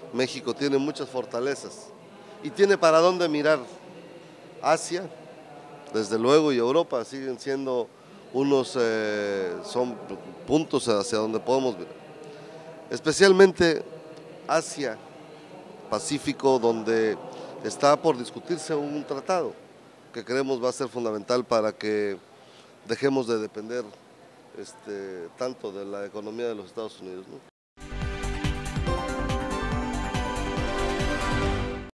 México tiene muchas fortalezas y tiene para dónde mirar. Asia, desde luego, y Europa siguen siendo son puntos hacia donde podemos ver. Especialmente Asia, Pacífico, donde está por discutirse un tratado que creemos va a ser fundamental para que dejemos de depender tanto de la economía de los Estados Unidos, ¿no?